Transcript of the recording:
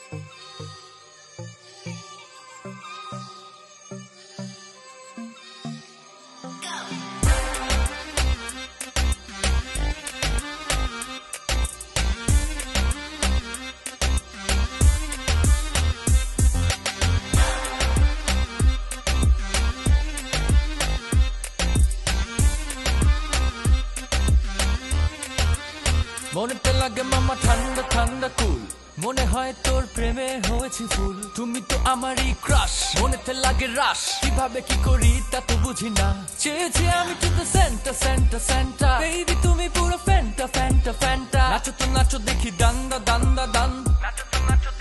মনেতে লাগে মামা ঠান্ডা ঠান্ডা কুল, মনে হয় তোর প্রেমে হয়েছে ফুল। তুমি তো আমারই ক্রাশ, মনেতে লাগে রাশ, কিভাবে কি করি তা তো বুঝি না। চেয়েছি আমি to the centre centre centre, baby তুমি পুরো ফ্যান্টা ফ্যান্টা ফ্যান্টা। নাচো তো নাচো দেখি দান্দা দান্দা দান, নাচো তো নাচো